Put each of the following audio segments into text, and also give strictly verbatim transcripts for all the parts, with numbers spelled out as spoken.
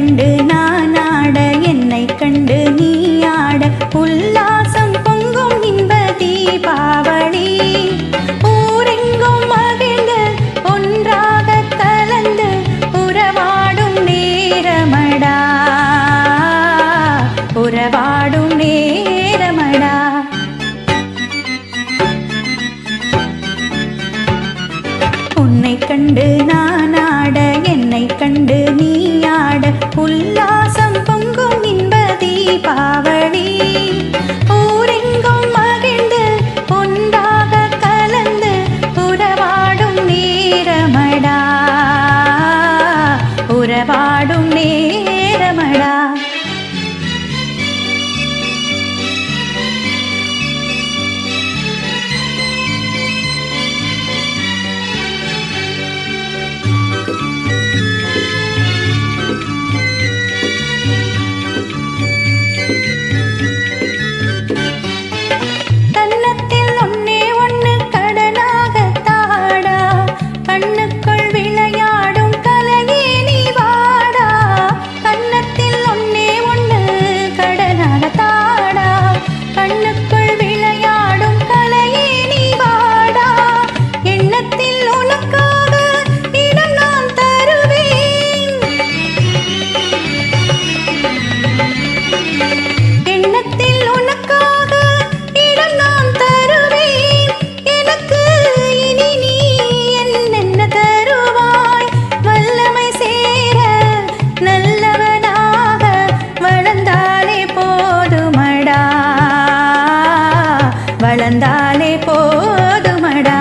கண்டு நான் ஆட என்னை கண்டு நீ ஆட உல்லாசம் பொங்கும் இன்ப தீபாவளி ஊரெங்கும் மகிழ்ந்து ஒன்றாக கலந்து உறவாடும் நேரமடா உறவாடும் நேரமடா உன்னை கண்டு நான் ஆட என்னை கண்டு நீ ஆட உல்லாசம் பொங்கும் இன்ப தீபாவளி ஊரெங்கும் மகிழ்ந்து ஒன்றாக கலந்து உறவாடும் நேரமடா உறவாடும் நேரமடா வளர்ந்தாலே போதுமடா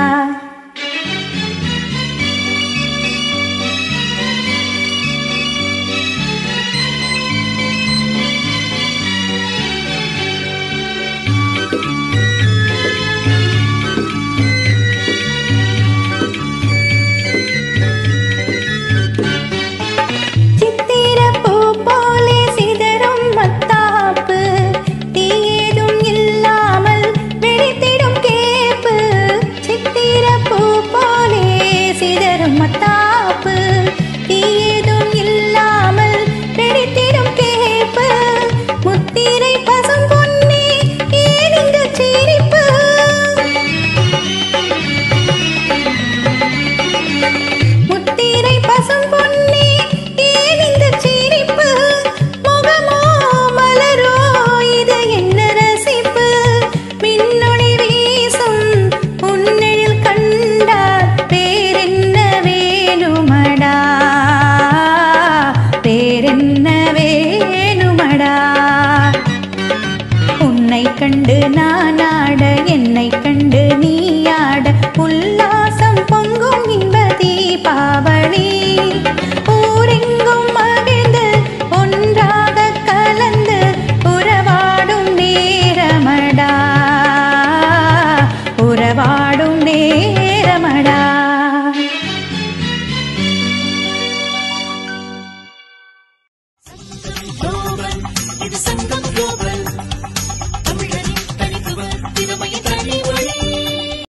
மத்தாப்பு தீயதும் இல்லாமல் வெடித்திடும் கேப்பு முத்திரை பசும் பொன்னே ஏன் இந்த சிரிப்பு முத்திரை பசும் பொன்னே ஏன் இந்த சிரிப்பு முகமோ மலரோ இது என்ன ரசிப்பு மின்னொளி வீசும் உன்னில் கண்டார் பேரென்ன வேணுமடா பேரென்ன வேணுமடா உன்னை கண்டு நான் ஆட என்னை கண்டு நீ ஆட உல்லாசம் பொங்கும் இன்ப தீபாவளி ஊரெங்கும் மகிழ்ந்து ஒன்றாக கலந்து உறவாடும் நேரமடா உறவாடும் நேரம்